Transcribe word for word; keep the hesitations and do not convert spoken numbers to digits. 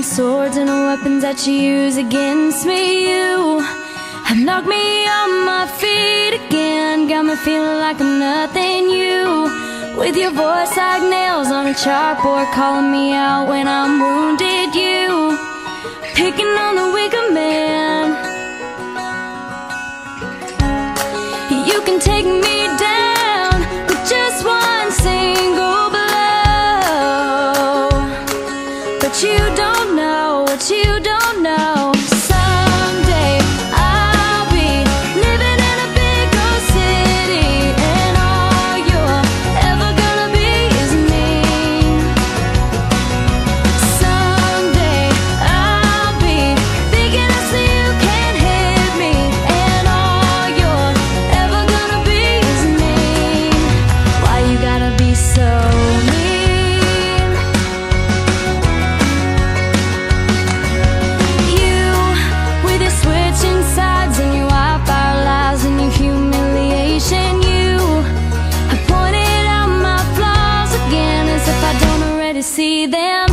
the swords and the weapons that you use against me. You have knocked me on my feet again, got me feeling like I'm nothing. You, with your voice like nails on a chalkboard, calling me out when I'm wounded. You, picking on the weaker man. You can take me down with just one single blow, but you don't know what you don't know. Someday I'll be living in a big old city, and all you're ever gonna be is me. Someday I'll be big enough so you can't hit me, and all you're ever gonna be is me. Why you gotta be so mean? You, with your switching sides and your wild lies and your humiliation, you have pointed out my flaws again as if I don't already see them.